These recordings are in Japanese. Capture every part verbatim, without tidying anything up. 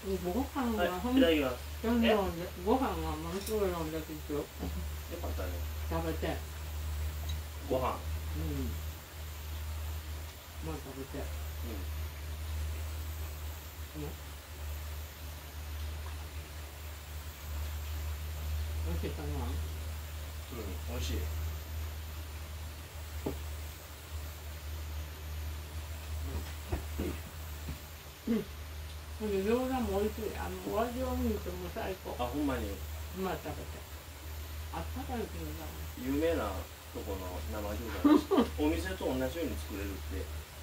ご飯はい、 はいただきます。 どんどんご飯はものすごい飲んだけどよかったね。 食べて、 ご飯。 うん、まあ食べて、 うん。 ね、美味しいかな。 うん、美味しい。 うん。それで餃子も美味しい。あのお味を見ても最高。 あ、ほんまに。 まあ食べて。あったかい餃子。 有名なとこの生餃子です。お店と同じように作れるって。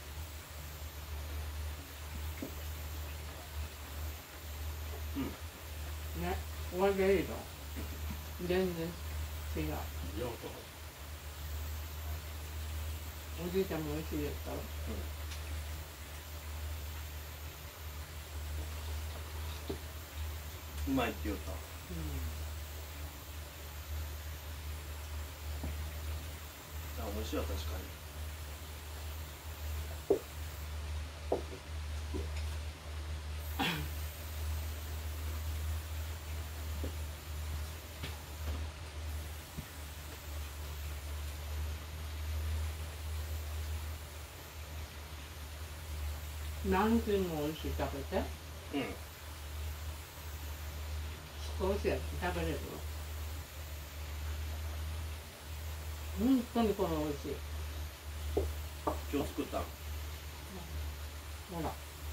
うん。 ね、お味いいの。全然違う。 両方。 おじいちゃんも美味しいですか。 うん。うまいって言うた。うん。あ、美味しいわ、確かに。 何斤も美味しい食べて。 うん。 少しやって食べれる。本当にこれ美味しい。 今日作ったん。 ほら。 うん。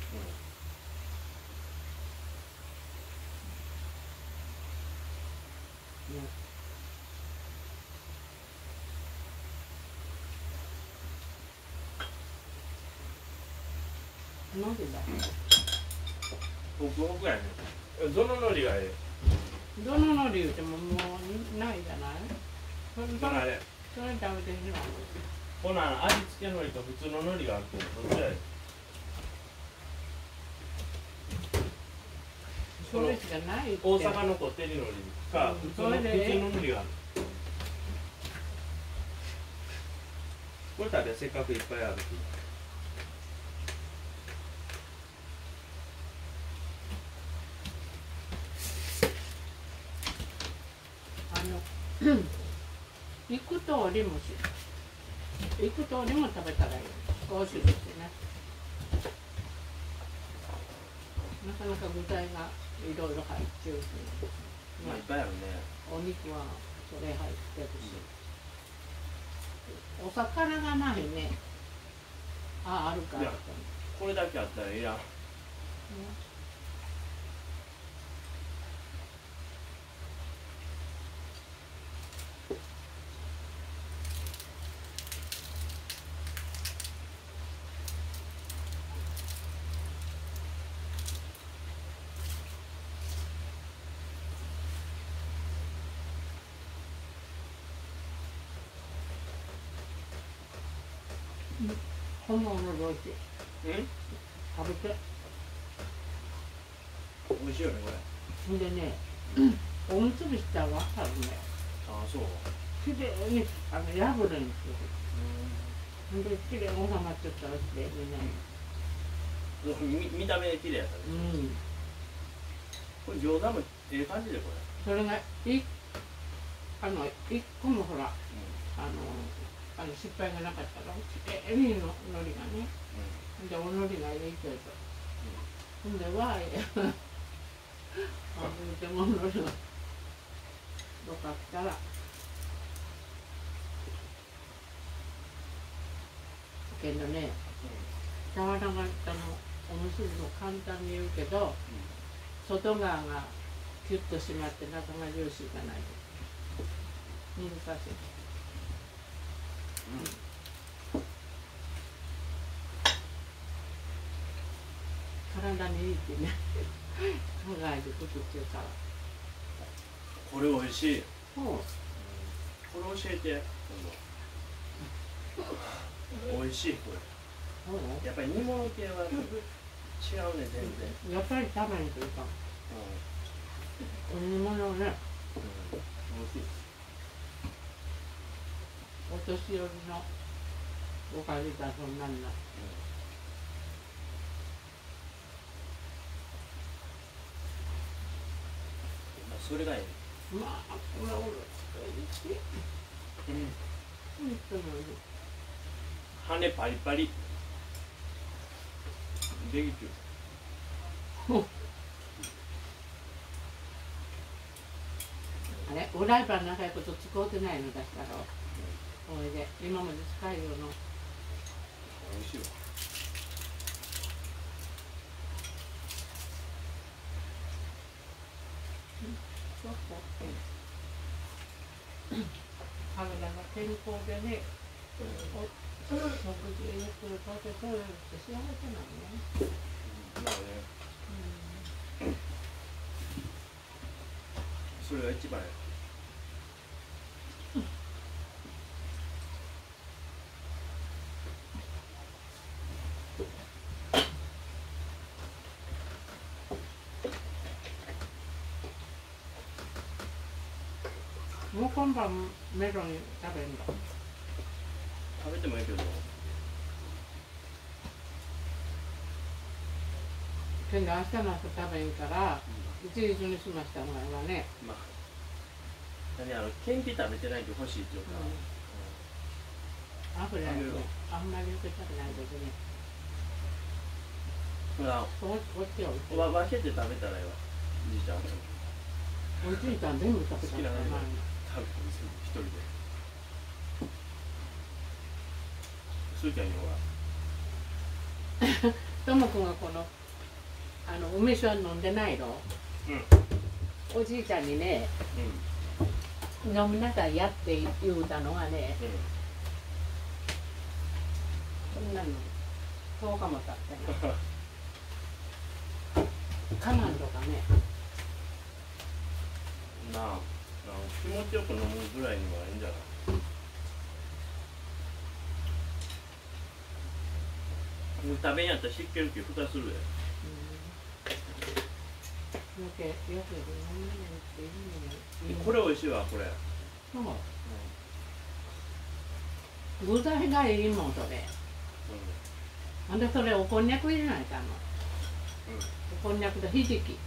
ね。なんでだ。 ホクホクやね。どの海苔がええ。どの海苔言ってももうないじゃない。それえ。そのあれ。 それ食べてしまう。 ほな、味付け海苔と普通の海苔があるけど、どっちやで。 それしかないって。 大阪のこってり海苔か、普通の普通の海苔がある。これ食べせっかくいっぱいあるし。 あの幾通りもし幾通りも食べたらいい。少しずつね。なかなか具材がいろいろ入ってるし、 まあいっぱいあるね。 お肉はそれ入ってるし、お魚がないね。あ、あるか。 いやこれだけあったらいいやん。 本物の美味しい。 うん？ 食べて。 美味しいよね、これ。 ほんでね、おむすびしたら分かるね。 ああ、そう。 きれいにあの破るんですよ。ほんできれいに収まっちゃったらきれいにね。 見見た目で綺麗やったね。 うん。 これ餃子もええ感じでこれ。 それがいあの一個もほら、 うん、 あのあの失敗がなかったらきれいにの海苔がね。うん、でお海苔が入れてると。ほんでわーい。あでも海苔がよかったら。けどね、俵型のおむすびも簡単に言うけど、うん、外側がキュッと締まって中がジューシーがないと難しい。うん、体にいいってね考えてくっていうから。 これ美味しい。 うん、 これ教えて。美味しいこれ。うん、やっぱり煮物系は違うね、全然。 やっぱり食べにくいかも。うん、煮物ね。うん、美味しい。お年寄りのおかずだそんなんな。 それがいい。 まあこれ俺うん。 本当に羽パリパリできてる。 あれフライパン長いこと使うてないのだしたらこれで今まで使えるの美味しいわ。 そうそう体が健康でね、お食事よくとってそういうのって幸せなのね。 まあね。それが一番や。 もう今晩メロン食べるの？ 食べてもいいけど。 けど明日の朝食べんから、一日にしましたのがね。 まあ。何あのケンピ食べてないけど欲しいっていうか。 あ、これあんまりよく食べないけどね。 ほら、 こっちをわ分けて食べたらいいわ。じいちゃん。 おじいちゃん全部食べた好きなのにない食べて一人で。すーちゃんにほら。 ともくんがこのあの梅酒は飲んでないの？ うん。 おじいちゃんにね、 うん、 飲みなさいやって言うたのがね、うん、そんなのそうかもたってな。我慢とかね。 なあ、気持ちよく飲むぐらいにはいいんじゃない？食べんやったら湿気るけ蓋するで。これ美味しいわこれ。 そう。具材がいいもんそれ。なんでそれおこんにゃく入れないかの。おこんにゃくとひじき。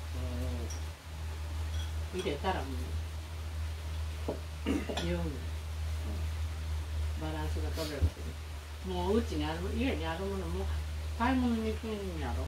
入れたらもう。言うの。バランスが取れる。もううちにある家にあるものも買い物に行くんやろ。